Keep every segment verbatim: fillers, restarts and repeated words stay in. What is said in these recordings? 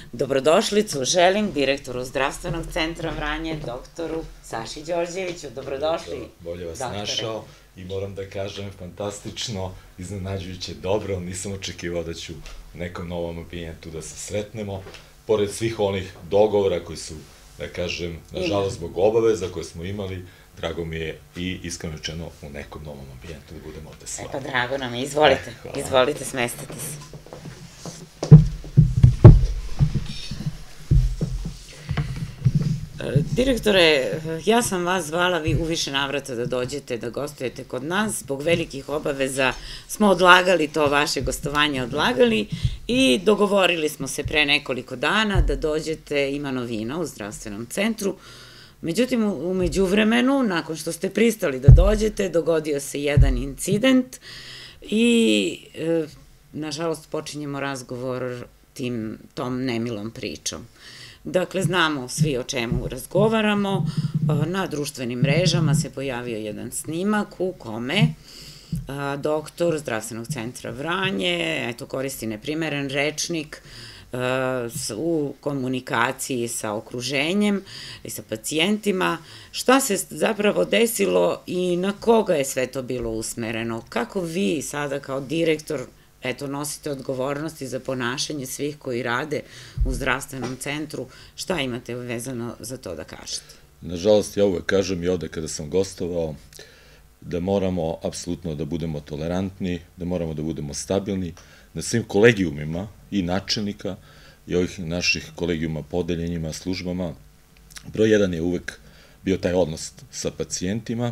Dobrodošlicu želim direktoru Zdravstvenog centra Vranje, doktoru Saši Đorđeviću. Dobrodošli. Bolje vas našao i moram da kažem, fantastično, iznenađujuće dobro, nisam očekivao da ću u nekom novom ambijentu da se sretnemo, pored svih onih dogovora koji su, da kažem, nažalost zbog obaveza koje smo imali, drago mi je i iskreno rečeno u nekom novom ambijentu da budemo ovde s vama. E pa drago nam je, izvolite, izvolite, smestite se. Direktore, ja sam vas zvala, vi u više navrata da dođete, da gostujete kod nas, zbog velikih obaveza smo odlagali to vaše gostovanje, odlagali i dogovorili smo se pre nekoliko dana da dođete, ima novina u zdravstvenom centru. Međutim, u međuvremenu, nakon što ste pristali da dođete, dogodio se jedan incident i, nažalost, počinjemo razgovor tom nemilom pričom. Dakle, znamo svi o čemu razgovaramo, na društvenim mrežama se pojavio jedan snimak u kome doktor Zdravstvenog centra Vranje, eto, koristi neprimeren rečnik u komunikaciji sa okruženjem i sa pacijentima. Šta se zapravo desilo i na koga je sve to bilo usmereno? Kako vi sada kao direktor eto, nosite odgovornosti za ponašanje svih koji rade u zdravstvenom centru, šta imate vezano za to da kažete? Nažalost, ja uvek kažem i ovde kada sam gostovao, da moramo apsolutno da budemo tolerantni, da moramo da budemo stabilni na svim kolegijumima i načelnika i ovih naših kolegijuma, podeljenjima, službama. Broj jedan je uvek bio taj odnos sa pacijentima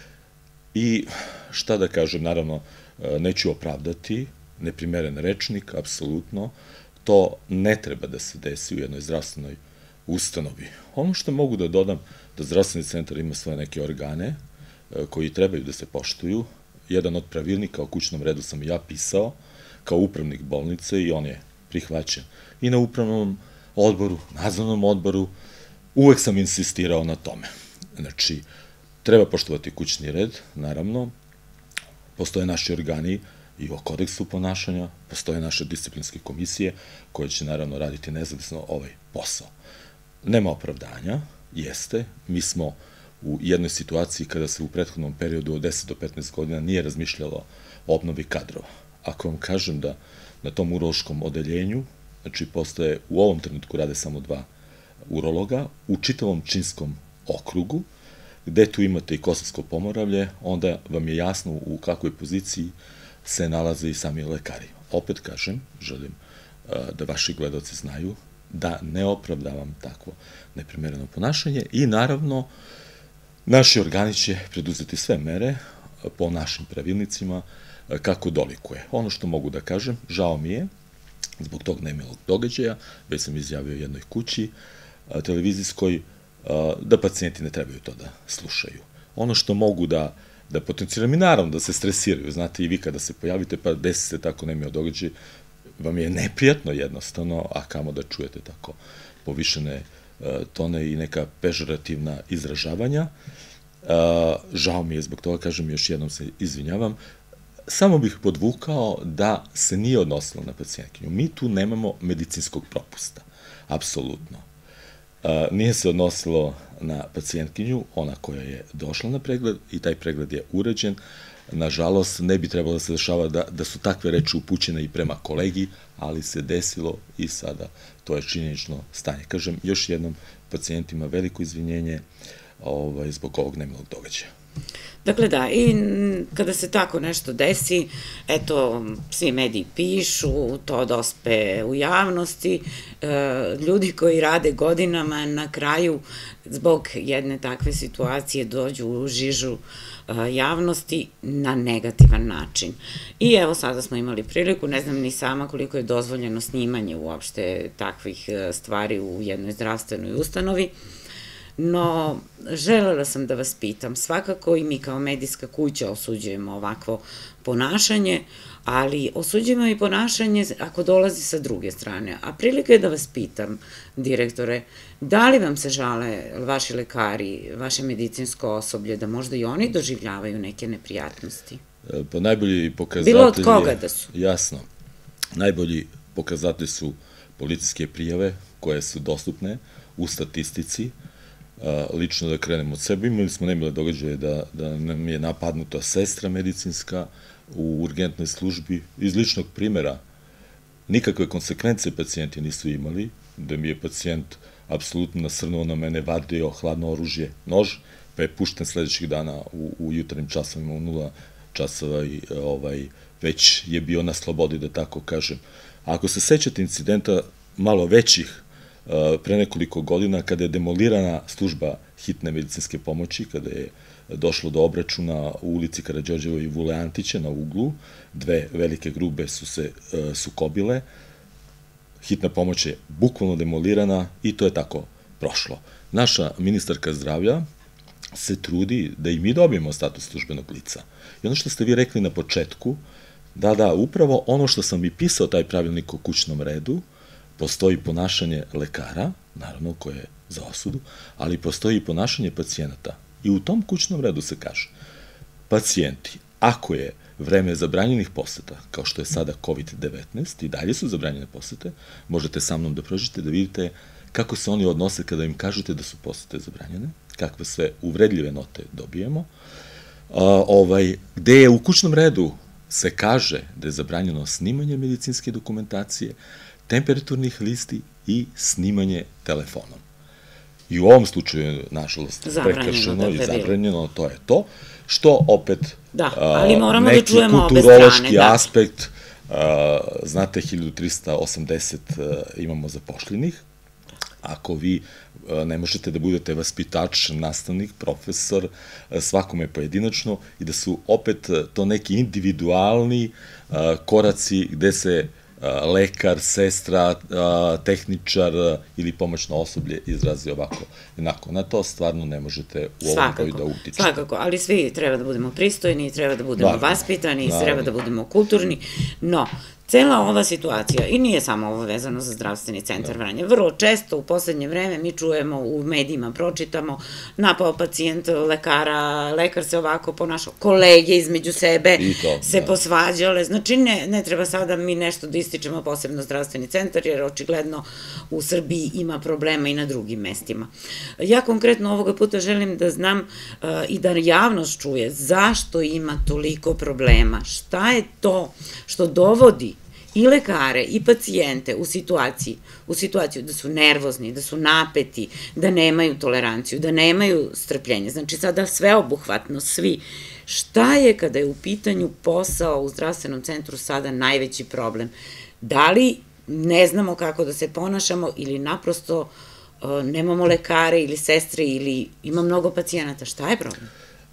i šta da kažem, naravno, neću opravdati, neprimeren rečnik, apsolutno, to ne treba da se desi u jednoj zdravstvenoj ustanovi. Ono što mogu da dodam, da zdravstveni centar ima svoje neke organe koji trebaju da se poštuju. Jedan od pravilnika o kućnom redu sam ja pisao kao upravnik bolnice i on je prihvaćen. I na upravnom odboru, nadzornom odboru, uvek sam insistirao na tome. Znači, treba poštovati kućni red, naravno, postoje naši organi i o kodeksu ponašanja, postoje naše disciplinske komisije koje će naravno raditi nezavisno ovaj posao. Nema opravdanja, jeste, mi smo u jednoj situaciji kada se u prethodnom periodu od deset do petnaest godina nije razmišljalo o obnovi kadrova. Ako vam kažem da na tom urološkom odeljenju, znači postoje, u ovom trenutku rade samo dva urologa, u čitavom Pčinjskom okrugu, gde tu imate i Kosovsko Pomoravlje, onda vam je jasno u kakvoj poziciji se nalaze i sami lekari. Opet kažem, želim da vaši gledalci znaju da ne opravdavam takvo neprimereno ponašanje i naravno naši organi će preduzeti sve mere po našim pravilnicima kako dolikuje. Ono što mogu da kažem, žao mi je zbog tog nemilog događaja, već sam izjavio jednoj kući televizijskoj da pacijenti ne trebaju to da slušaju. Ono što mogu da da potencijalno i naravno da se stresiraju, znate i vi kada se pojavite pa desi se tako nemio događaj, vam je neprijatno jednostavno, a kamo da čujete tako povišene tone i neka pežorativna izražavanja. Žao mi je zbog toga, kažem još jednom se izvinjavam, samo bih podvukao da se nije odnosilo na pacijentkinju. Mi tu nemamo medicinskog propusta, apsolutno. Nije se odnosilo na pacijentkinju, ona koja je došla na pregled i taj pregled je urađen. Nažalost, ne bi trebalo da se dešava da su takve reči upućene i prema kolegi, ali se desilo i sada to je činjenično stanje. Kažem, još jednom pacijentima veliko izvinjenje zbog ovog nemilog događaja. Dakle, da, i kada se tako nešto desi, eto, svi mediji pišu, to dospe u javnosti, ljudi koji rade godinama na kraju zbog jedne takve situacije dođu u žižu javnosti na negativan način. I evo sada smo imali priliku, ne znam ni sama koliko je dozvoljeno snimanje uopšte takvih stvari u jednoj zdravstvenoj ustanovi, no želela sam da vas pitam, svakako i mi kao medijska kuća osuđujemo ovakvo ponašanje, ali osuđujemo i ponašanje ako dolazi sa druge strane. A prilika je da vas pitam, direktore, da li vam se žale vaši lekari, vaše medicinsko osoblje, da možda i oni doživljavaju neke neprijatnosti? Pa najbolji pokazatelji... Bilo od koga da su? Jasno. Najbolji pokazatelji su policijske prijave koje su dostupne u statistici. Lično da krenemo od sebe, imali smo nemile događaje da nam je napadnuta sestra medicinska u urgentnoj službi. Iz ličnog primjera nikakve konsekvence pacijenti nisu imali, da mi je pacijent apsolutno nasrnuo na mene, vadio hladno oružje, nož, pa je pušten sledećih dana u jutarnjim časovima, u nula časova i već je bio na slobodi, da tako kažem. Ako se sećate incidenta malo većih pre nekoliko godina, kada je demolirana služba hitne medicinske pomoći, kada je došlo do obračuna u ulici Karađorđeva i Vule Antića na uglu, dve velike grube su se sukobile, hitna pomoć je bukvalno demolirana i to je tako prošlo. Naša ministarka zdravlja se trudi da i mi dobijemo status službenog lica. I ono što ste vi rekli na početku, da, da, upravo ono što sam i pisao, taj pravilnik o kućnom redu, postoji ponašanje lekara, naravno koje je za osudu, ali postoji i ponašanje pacijenata. I u tom kućnom redu se kaže, pacijenti, ako je vreme zabranjenih poseta, kao što je sada kovid devetnaest, i dalje su zabranjene posete, možete sa mnom da prođete da vidite kako se oni odnose kada im kažete da su posete zabranjene, kakve sve uvredljive note dobijemo, gde je u kućnom redu se kaže da je zabranjeno snimanje medicinske dokumentacije, temperaturnih listi i snimanje telefonom. I u ovom slučaju, nažalost, prekršeno i zabranjeno, to je to, što opet neki kulturološki aspekt, znate, hiljadu trista osamdeset imamo zapošljenih, ako vi ne možete da budete vaspitač, nastavnik, profesor, svakome pojedinačno, i da su opet to neki individualni koraci gde se lekar, sestra, tehničar ili pomoćno osoblje izrazi ovako. Jednako, na to stvarno ne možete u ovom broju da utičete. Svakako, ali svi treba da budemo pristojni, treba da budemo vaspitani, treba da budemo kulturni, no, cela ova situacija, i nije samo ovo vezano za zdravstveni centar Vranje, vrlo često u poslednje vreme mi čujemo, u medijima pročitamo, napao pacijent lekara, lekar se ovako ponašao, kolege između sebe se posvađale, znači ne treba sada mi nešto da ističemo posebno zdravstveni centar, jer očigledno u Srbiji ima problema i na drugim mestima. Ja konkretno ovoga puta želim da znam i da javnost čuje zašto ima toliko problema, šta je to što dovodi i lekare i pacijente u situaciji, u situaciju da su nervozni, da su napeti, da nemaju toleranciju, da nemaju strpljenje. Znači sada sveobuhvatno svi. Šta je kada je u pitanju posao u zdravstvenom centru sada najveći problem? Da li ne znamo kako da se ponašamo ili naprosto nemamo lekare ili sestre ili ima mnogo pacijenata? Šta je problem?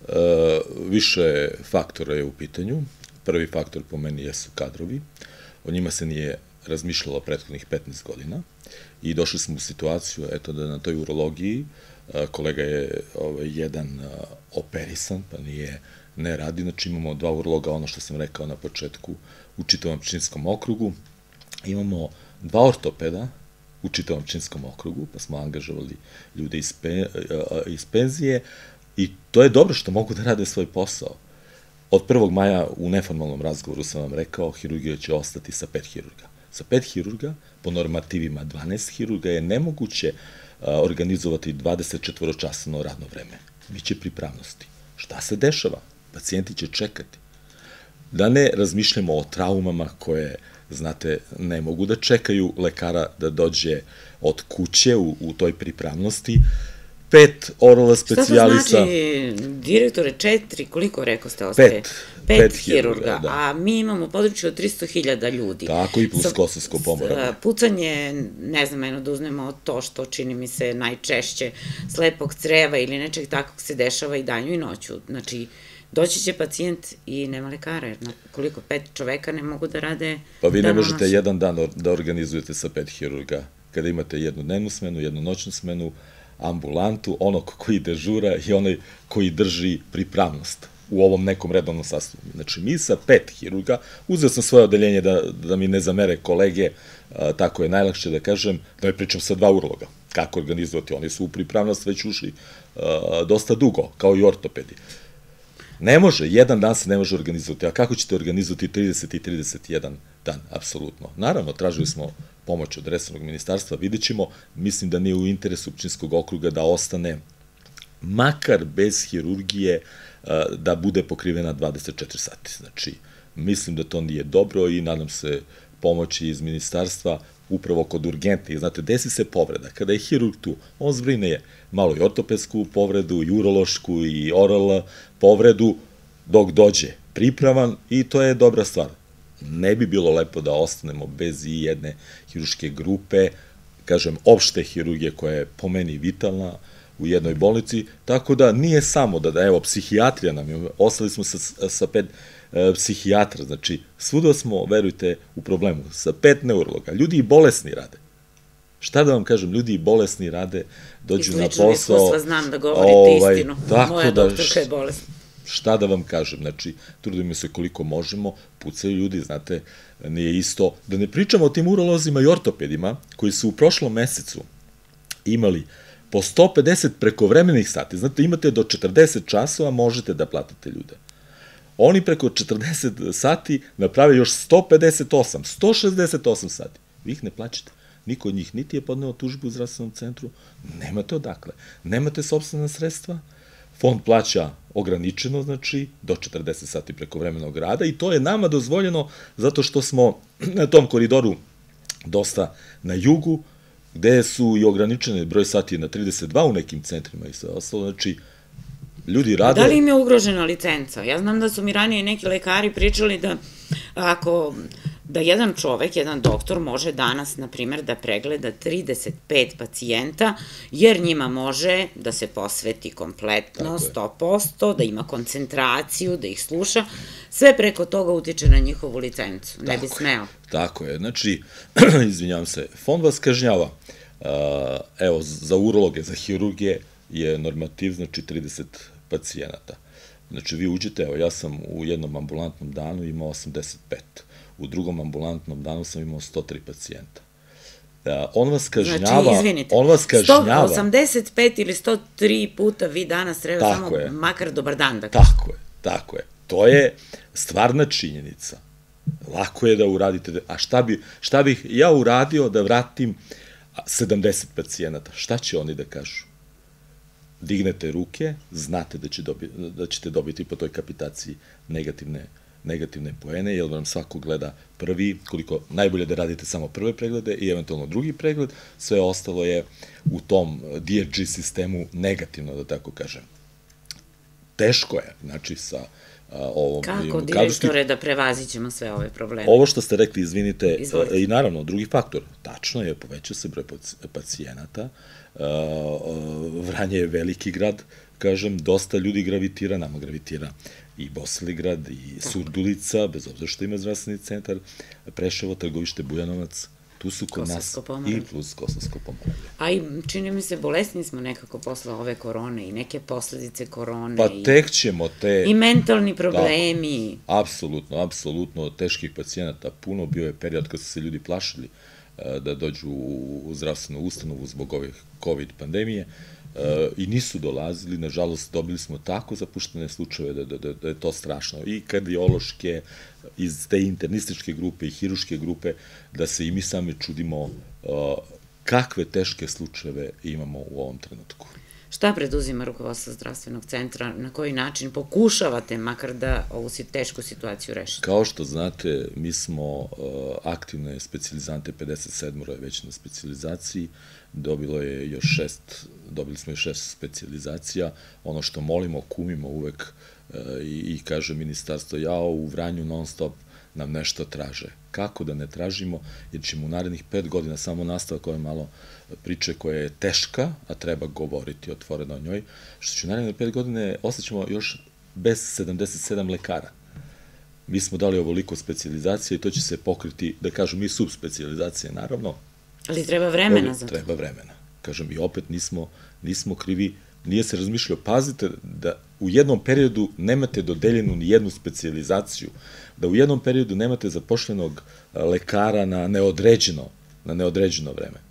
Više faktora je u pitanju. Prvi faktor po meni jesu kadrovi. O njima se nije razmišljalo prethodnih petnaest godina i došli smo u situaciju, eto, da na toj urologiji kolega je jedan operisan, pa nije, ne radi, znači imamo dva urologa, ono što sam rekao na početku, u čitavom Pčinjskom okrugu, imamo dva ortopeda u čitavom Pčinjskom okrugu, pa smo angažovali ljude iz penzije i to je dobro što mogu da rade svoj posao. Od prvog maja u neformalnom razgovoru sam vam rekao, hirurgija će ostati sa pet hirurga. Sa pet hirurga, po normativima dvanaest hirurga, je nemoguće organizovati dvadesetčetvoročasovno radno vreme. Biće pripravnosti. Šta se dešava? Pacijenti će čekati. Da ne razmišljamo o traumama koje, znate, ne mogu da čekaju lekara da dođe od kuće u toj pripravnosti. Pet orala specijalisa. Šta to znači, direktore, četiri, koliko rekao ste ostaje? Pet. Pet hirurga, a mi imamo područje od tristo hiljada ljudi. Tako, i plus Kosovsko pomoravlje. Pucanje, ne znam, eno da uzmemo to što čini mi se najčešće slepog creva ili nečeg takvog se dešava i danju i noću. Znači, doći će pacijent i nema lekara, jer koliko pet čoveka ne mogu da rade. Pa vi ne možete jedan dan da organizujete sa pet hirurga, kada imate jednu dnevnu smenu, jednu noćnu smenu, ambulantu, onog koji dežura i onaj koji drži pripravnost u ovom nekom redovnom sastavu. Znači, mi sa pet hirurga, uzeo sam svoje odeljenje da mi ne zamere kolege, tako je najlakše da kažem, da ne pričam sa dva urologa. Kako organizovati? Oni su u pripravnost već ušli dosta dugo, kao i ortopedi. Ne može, jedan dan se ne može organizovati, a kako ćete organizovati trideset i trideset jedan dan? Apsolutno. Naravno, tražili smo pomoć od resornog ministarstva, vidjet ćemo, mislim da nije u interesu Pčinjskog okruga da ostane makar bez hirurgije da bude pokrivena dvadeset četiri sati. Znači, mislim da to nije dobro i nadam se pomoći iz ministarstva upravo kod urgentnih. Znate, desi se povreda. Kada je hirurg tu, on zbrine je malo i ortopedsku povredu, i urološku, i oral povredu, dok dođe pripravan i to je dobra stvar. Ne bi bilo lepo da ostanemo bez i jedne hirurške grupe, kažem, opšte hirurgije koja je po meni vitalna u jednoj bolnici, tako da nije samo da, da evo, psihijatrija nam je, ostali smo sa, sa pet e, psihijatra, znači, svuda smo, verujte, u problemu, sa pet neurologa, ljudi i bolesni rade. Šta da vam kažem, ljudi i bolesni rade, dođu na posao. Iz ličnog iskustva znam da govorite ovaj, istinu, moja da, doktorka je bolesna. Šta da vam kažem, znači, trudimo se koliko možemo, pucaju ljudi, znate, nije isto, da ne pričamo o tim urolozima i ortopedima, koji su u prošlom mesecu imali po sto pedeset prekovremenih sati, znate, imate do četrdeset časova, možete da platite ljude. Oni preko četrdeset sati naprave još sto pedeset osam, sto šezdeset osam sati. Vi ih ne plaćate. Niko od njih niti je podneo tužbu u zdravstvenom centru, nemate odakle. Nemate sopstvena sredstva, fond plaća ograničeno, znači, do četrdeset sati prekovremenog rada i to je nama dozvoljeno zato što smo na tom koridoru dosta na jugu, gde su i ograničene broj sati na trideset dva u nekim centrima i sve ostalo, znači, ljudi rade... Da li im je ugrožena licenca? Ja znam da su mi ranije neki lekari pričali da ako, da jedan čovek, jedan doktor može danas, na primer, da pregleda trideset pet pacijenta, jer njima može da se posveti kompletno, sto posto, da ima koncentraciju, da ih sluša, sve preko toga utiče na njihovu licencu, ne bi smeo. Tako je, znači, izvinjavam se, fond vas kažnjava, evo, za urologe, za hirurgije je normativ, znači, trideset pacijenata. Znači, vi uđete, evo, ja sam u jednom ambulantnom danu imao osamdeset pet, u drugom ambulantnom danu sam imao sto tri pacijenta. On vas kažnjava... Znači, izvinite, sto osamdeset pet ili sto tri puta vi danas treba samo makar dobar dan da kažete. Tako je, tako je. To je stvarna činjenica. Lako je da uradite... A šta bih ja uradio da vratim sedamdeset pacijenata? Šta će oni da kažu? Dignete ruke, znate da ćete dobiti po toj kapitaciji negativne poene, jer vam svako gleda prvi, koliko najbolje da radite samo prve preglede i eventualno drugi pregled, sve ostalo je u tom D R G sistemu negativno, da tako kažem. Teško je, znači, sa ovom... Kako, direktore, da prevazićemo sve ove probleme? Ovo što ste rekli, izvinite, i naravno, drugi faktor, tačno je, poveća se broj pacijenata, Vranje je veliki grad, kažem, dosta ljudi gravitira, nama gravitira i Bosilegrad, i Surdulica, bez obzira što ima zdravstveni centar, Preševo, Trgovište, Bujanovac, tu su kod nas i plus Kosovsko Pomoravlje. A i čini mi se, bolesni smo nekako posle ove korone i neke posledice korone. Pa tek ćemo te... I mentalni problemi. Apsolutno, apsolutno, teških pacijenata puno, bio je period kad su se ljudi plašili da dođu u zdravstvenu ustanovu zbog ove COVID pandemije i nisu dolazili, nažalost dobili smo tako zapuštene slučajeve da je to strašno. I kardiološke, iz te internističke grupe i hirurške grupe, da se i mi sami čudimo kakve teške slučajeve imamo u ovom trenutku. Šta preduzima rukovodstvo zdravstvenog centra? Na koji način pokušavate makar da ovu tešku situaciju rešite? Kao što znate, mi smo aktivne specijalizante, pedeset sedam je već na specijalizaciji, dobilo je još šest, dobili smo još šest specijalizacija. Ono što molimo, kumimo uvek i kaže ministarstvo, jao, u Vranju non stop nam nešto traže. Kako da ne tražimo, jer ćemo u narednih pet godina samo nastavak ove malo priče koja je teška, a treba govoriti otvoreno o njoj, što će u narednih pet godine ostaćemo još bez sedamdeset sedam lekara. Mi smo dali ovoliko specijalizacije i to će se pokriti, da kažem, i subspecijalizacije, naravno. Ali treba vremena za to. Treba vremena. Kažem, i opet nismo krivi, nije se razmišljao, pazite da u jednom periodu nemate dodeljenu ni jednu specijalizaciju, da u jednom periodu nemate zapošljenog lekara na neodređeno, na neodređeno vreme.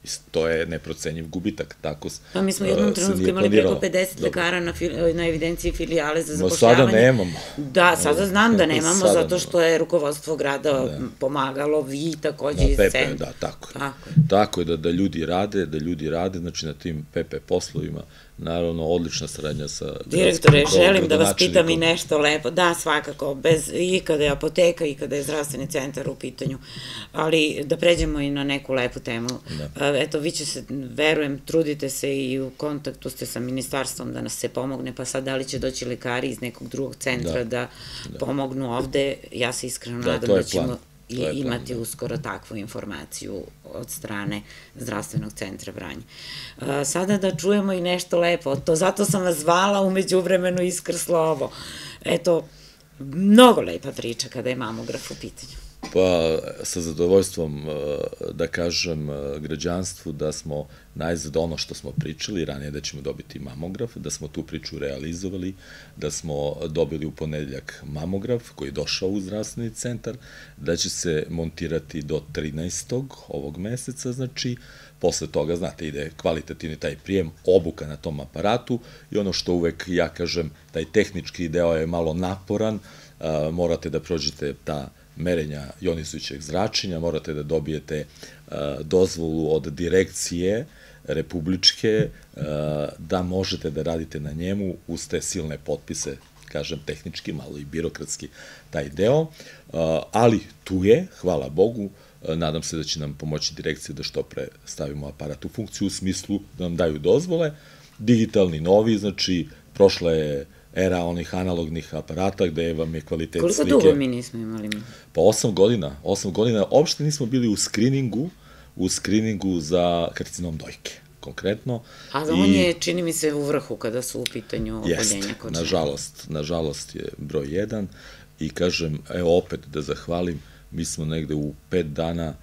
To je neprocenjiv gubitak, tako se Pa mi smo jednom trenutku imali preko pedeset lekara na evidenciji filijale za zapošljavanje. Sada nemamo. Da, sada znam da nemamo, zato što je rukovodstvo grada pomagalo, vi takođe iz centra. Da, tako je. Tako je da ljudi rade, da ljudi rade, znači na tim P P poslovima, naravno, odlična saradnja sa... Direktore, želim da vas pitam i nešto lepo. Da, svakako, i kada je apoteka i kada je zdravstveni centar u pitanju, ali da pređemo i na neku lepu temu. Eto, vi će se, verujem, trudite se i u kontaktu ste sa ministarstvom da nas se pomogne, pa sad da li će doći lekari iz nekog drugog centra da pomognu ovde, ja se iskreno nadam da ćemo i imati uskoro takvu informaciju od strane Zdravstvenog centra Vranje. Sada da čujemo i nešto lepo, zato sam vas zvala, umeđu vremenu iskrslo ovo. Eto, mnogo lepa priča kada je mamograf u pitanju. Pa, sa zadovoljstvom da kažem građanstvu da smo najzad ono što smo pričali, ranije da ćemo dobiti mamograf, da smo tu priču realizovali, da smo dobili u ponedeljak mamograf koji je došao u zdravstveni centar, da će se montirati do trinaestog ovog meseca, znači, posle toga, znate, ide kvalitativni taj prijem, obuka na tom aparatu i ono što uvek ja kažem, taj tehnički deo je malo naporan, morate da prođete ta merenja jonizujućeg zračenja, morate da dobijete dozvolu od direkcije republičke da možete da radite na njemu uz te silne potpise, kažem tehnički, malo i birokratski taj deo, ali tu je, hvala Bogu, nadam se da će nam pomoći direkcija da što pre stavimo aparat u funkciju u smislu da nam daju dozvole, digitalni novi, znači prošla je era onih analognih aparata gde vam je kvalitet slike. Koliko dugo mi nismo imali mi? Pa osam godina. Osam godina. Uopšte nismo bili u skriningu, u skriningu za karcinom dojke, konkretno. A on je, čini mi se, u vrhu kada su u pitanju oboljenja kod žena. Nažalost, nažalost je broj jedan. I kažem, evo opet da zahvalim, mi smo negde u pet dana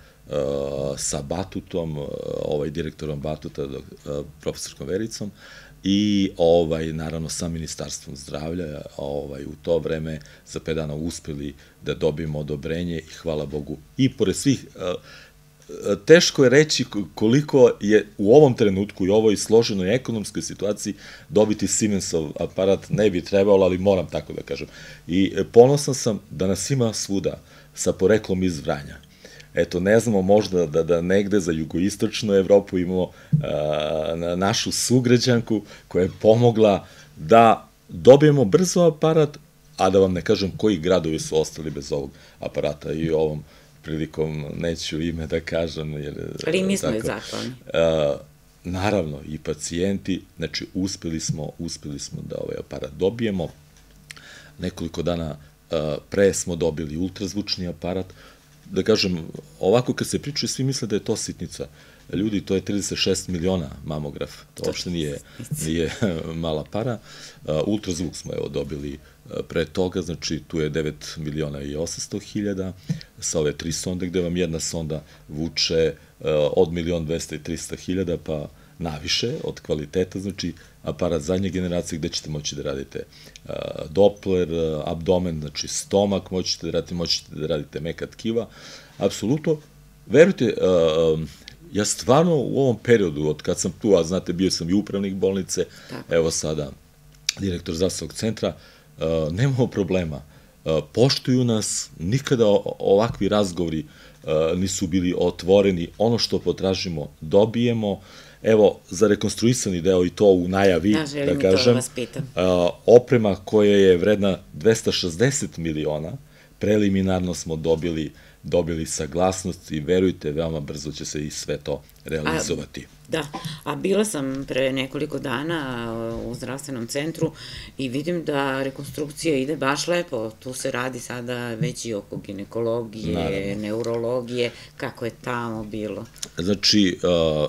sa Batutom, ovaj direktorom Batuta, profesorskom Vericom, i naravno sa Ministarstvom zdravlja u to vreme za pet dana uspeli da dobijemo odobrenje i hvala Bogu i pored svih, teško je reći koliko je u ovom trenutku i ovoj složenoj ekonomskoj situaciji dobiti Siemensov aparat, ne bi trebalo, ali moram tako da kažem. I ponosan sam da nas ima svuda sa poreklom iz Vranja. Eto, ne znamo možda da negde za jugoistočnu Evropu imamo našu sugrađanku koja je pomogla da dobijemo brzo aparat, a da vam ne kažem koji gradovi su ostali bez ovog aparata i ovom prilikom neću ime da kažem. Ali mi smo i zahvalni. Naravno, i pacijenti, znači uspeli smo, uspeli smo da ovaj aparat dobijemo. Nekoliko dana pre smo dobili ultrazvučni aparat. Da kažem, ovako kad se pričuje, svi misle da je to sitnica. Ljudi, to je trideset šest miliona mamograf. To uopšte nije mala para. Ultrazvuk smo evo dobili pre toga, znači tu je devet miliona i osamsto hiljada sa ove tri sonde, gde vam jedna sonda vuče od milion dvesta i trista hiljada pa naviše od kvaliteta, znači aparat zadnje generacije gde ćete moći da radite Doppler, abdomen, znači stomak, moćete da radite, moćete da radite meka tkiva. Apsolutno, verujte, ja stvarno u ovom periodu, od kad sam tu, a znate, bio sam i upravnik bolnice, evo sada direktor zdravstvenog centra, nemamo problema. Poštuju nas, nikada ovakvi razgovori nisu bili otvoreni, ono što potražimo dobijemo. Evo, za rekonstruisani deo i to u najavi, da kažem, oprema koja je vredna dvesta šezdeset miliona, preliminarno smo dobili dobili saglasnost i verujte, veoma brzo će se i sve to realizovati. Da, a bila sam pre nekoliko dana u zdravstvenom centru i vidim da rekonstrukcija ide baš lepo. Tu se radi sada već i oko ginekologije, neurologije, kako je tamo bilo. Znači,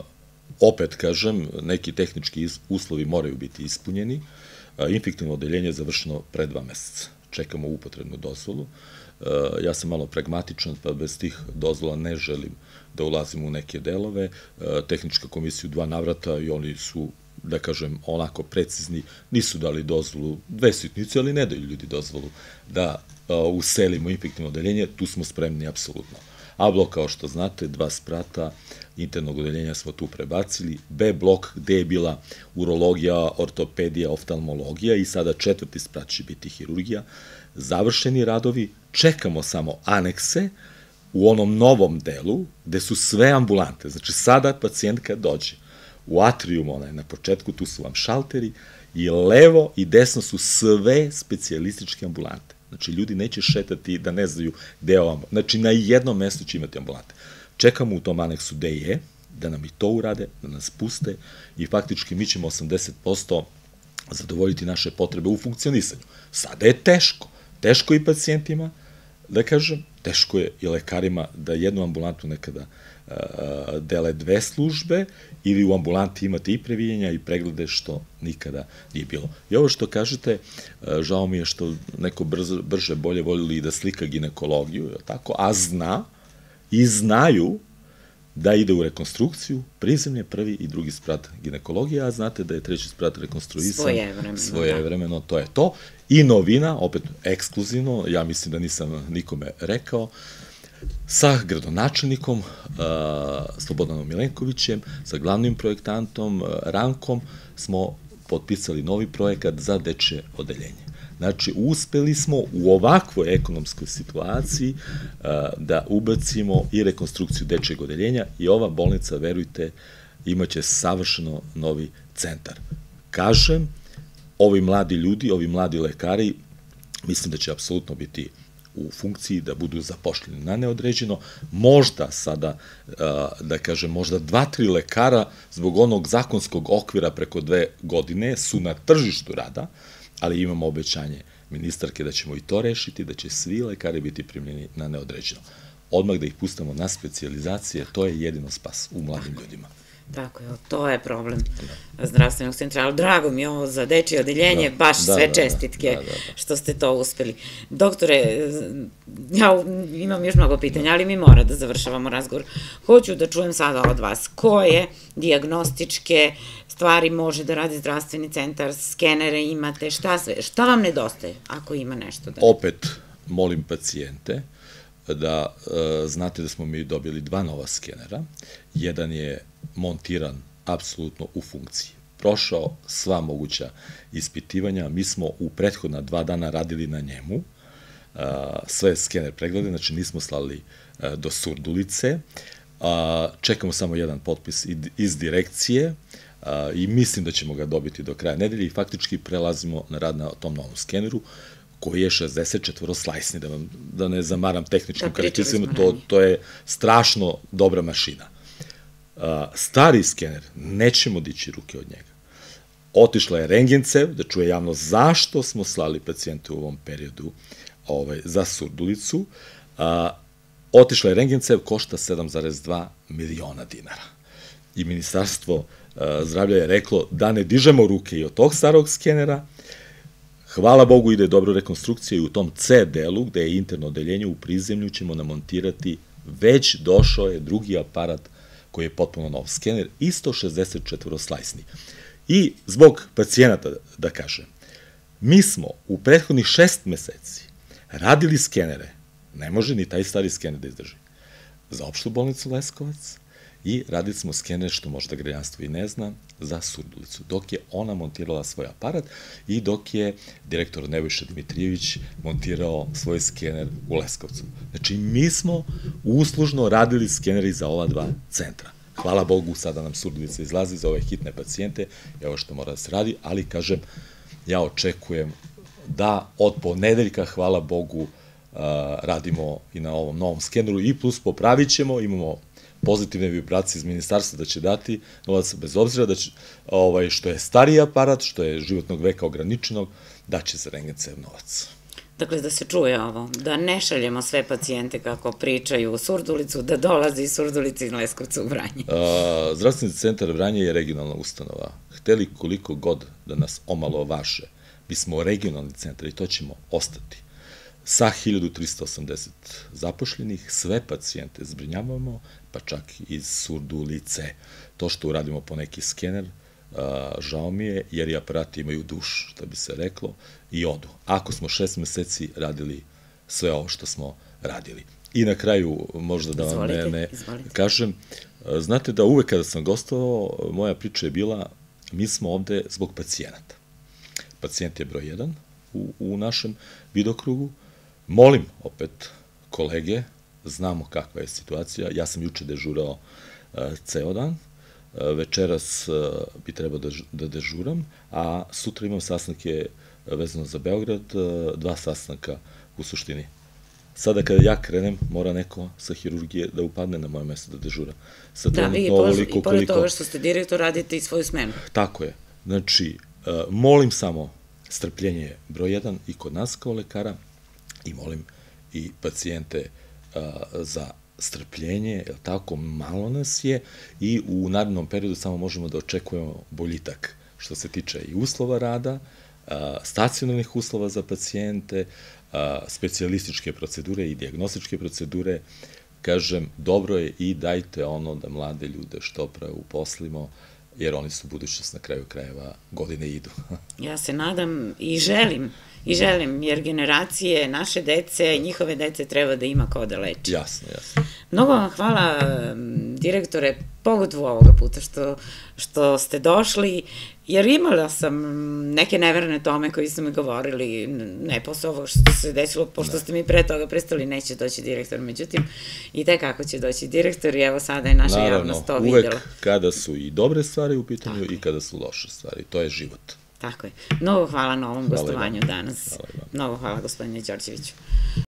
opet kažem, neki tehnički uslovi moraju biti ispunjeni. Infektivno odeljenje je završeno pre dva meseca. Čekamo upotrebnu dozvolu. Ja sam malo pragmatičan, pa bez tih dozvola ne želim da ulazim u neke delove. Tehnička komisija u dva navrata i oni su, da kažem, onako precizni, nisu dali dozvolu, dve sitnice, ali ne daju ljudi dozvolu da uselimo infektivno odeljenje, tu smo spremni apsolutno. A blok, kao što znate, dva sprata internog odeljenja smo tu prebacili, B blok gde je bila urologija, ortopedija, oftalmologija i sada četvrti sprat će biti hirurgija. Završeni radovi, čekamo samo anekse u onom novom delu gde su sve ambulante. Znači sada pacijent kad dođe u atrium, onaj na početku, tu su vam šalteri i levo i desno su sve specijalističke ambulante. Znači ljudi neće šetati da ne znaju gde je ovo. Znači na jednom mestu će imati ambulante. Čekamo u tom aneksu D I E, da nam i to urade, da nas puste i faktički mi ćemo osamdeset posto zadovoljiti naše potrebe u funkcionisanju. Sada je teško. Teško i pacijentima, da kažem, teško je i lekarima da jednu ambulantu nekada dele dve službe ili u ambulanti imate i previjenja i preglede što nikada nije bilo. I ovo što kažete, žao mi je što neko brže, bolje voljeli i da slika ginekologiju, tako, a zna i znaju da ide u rekonstrukciju, prizemlje, prvi i drugi sprat ginekologije, a znate da je treći sprat rekonstruisan. Svojevremeno. Svojevremeno, to je to. I novina, opet ekskluzivno, ja mislim da nisam nikome rekao, sa gradonačelnikom Slobodanom Milenkovićem, sa glavnim projektantom Rankom smo potpisali novi projekat za dečje odeljenje. Znači, uspeli smo u ovakvoj ekonomskoj situaciji da ubacimo i rekonstrukciju dečjeg odeljenja i ova bolnica, verujte, imaće savršeno novi centar. Kažem, ovi mladi ljudi, ovi mladi lekari, mislim da će apsolutno biti u funkciji da budu zapošljeni na neodređeno. Možda sada, da kažem, možda dva, tri lekara zbog onog zakonskog okvira preko dve godine su na tržištu rada, ali imamo obećanje ministarke da ćemo i to rešiti, da će svi lekari biti primljeni na neodređeno. Odmah da ih pustamo na specijalizacije, to je jedino spas u mladim ljudima. Tako je, to je problem zdravstvenog centra, ali drago mi je ovo za dečje odeljenje, baš sve čestitke što ste to uspeli. Doktore, ja imam još mnogo pitanja, ali mi mora da završavamo razgovor. Hoću da čujem sada od vas koje dijagnostičke stvari može da radi zdravstveni centar, skenere imate, šta sve, šta vam nedostaje ako ima nešto? Opet molim pacijente da znate da smo mi dobili dva nova skenera. Jedan je montiran apsolutno u funkciji. Prošao sva moguća ispitivanja. Mi smo u prethodna dva dana radili na njemu. Sve skener preglede, znači nismo slali do Surdulice. Čekamo samo jedan potpis iz direkcije i mislim da ćemo ga dobiti do kraja nedelje i faktički prelazimo na rad na tom novom skeneru koji je šezdeset četvoroslajsni, da ne zamaram tehničkim karakteristikama, to je strašno dobra mašina. Stari skener, nećemo dići ruke od njega. Otišla je Rengencev, da čuje javno zašto smo slali pacijente u ovom periodu za Surdulicu. Otišla je Rengencev, košta sedam zarez dva miliona dinara. I Ministarstvo zdravlja je reklo da ne dižemo ruke i od tog starog skenera. Hvala Bogu, ide dobro rekonstrukcija i u tom C delu, gde je interno odeljenje, u prizemlju ćemo namontirati, već došao je drugi aparat koji je potpuno nov skener, isto šezdeset četvoroslajsni. I zbog pacijenata, da kažem, mi smo u prethodnih šest meseci radili skenere, ne može ni taj stari skener da izdrži, za opštu bolnicu Leskovac i radili smo skener, što možda građanstvo i ne zna, za Surdulicu, dok je ona montirala svoj aparat i dok je direktor Nebojša Dimitrijević montirao svoj skener u Leskovcu. Znači, mi smo uslužno radili skeneri za ova dva centra. Hvala Bogu, sada nam Surdulica izlazi za ove hitne pacijente, evo što mora da se radi, ali, kažem, ja očekujem da od ponedeljka, hvala Bogu, radimo i na ovom novom skeneru i plus popravit ćemo, imamo pozitivne vibracije iz ministarstva da će dati novac, bez obzira da će, što je stariji aparat, što je životnog veka ograničenog, da će za Rengencev novac. Dakle, da se čuje ovo, da ne šaljemo sve pacijente kako pričaju u Surdulicu, da dolazi iz Surdulice i Leskovca u Vranje. Zdravstveni centar Vranje je regionalna ustanova. Hteli koliko god da nas omalovaže, mi smo regionalni centar i to ćemo ostati. Sa hiljadu trista osamdeset zapošljenih, sve pacijente zbrinjavamo, pa čak iz Surdulice. To što uradimo po neki skener, žao mi je, jer i aparati imaju dušu, što bi se reklo, i odu. Ako smo šest meseci radili sve ovo što smo radili. I na kraju, možda da vam ne, ne Izvolite. kažem, znate da uvek kada sam gostovao, moja priča je bila, mi smo ovde zbog pacijenata. Pacijent je broj jedan u, u našem vidokrugu. Molim opet kolege, znamo kakva je situacija, ja sam juče dežurao uh, ceo dan, uh, večeras uh, bi trebao da, da dežuram, a sutra imam sastanke vezano za Beograd, uh, dva sastanka u suštini. Sada kada ja krenem, mora neko sa hirurgije da upadne na moje mesto da dežura. Da, vi i pored toga što ste direktor radite i svoju smenu. Tako je. Znači, molim samo strpljenje broj jedan i kod nas kao lekara i molim i pacijente za strpljenje, jer tako malo nas je i u narednom periodu samo možemo da očekujemo boljitak što se tiče i uslova rada, stacionarnih uslova za pacijente, specijalističke procedure i dijagnostičke procedure. Kažem, dobro je i dajte ono da mlade ljude što pre uposlimo, jer oni su budućnost, na kraju krajeva godine idu. Ja se nadam i želim, i želim, jer generacije naše dece, njihove dece treba da ima ko da leči. Jasno, jasno. Mnogo vam hvala, direktore, pogotovo ovoga puta što, što ste došli, jer imala sam neke neverne tome koji su mi govorili, ne posle ovoga što se desilo, pošto ste mi pre toga prestali, neće doći direktor, međutim, i te kako će doći direktor i evo sada je naša javnost to videla. Naravno, uvek kada su i dobre stvari u pitanju i kada su loše stvari, to je život. Tako je. Mnogo hvala na ovom gostovanju danas. Mnogo hvala, gospodine Đorđeviću.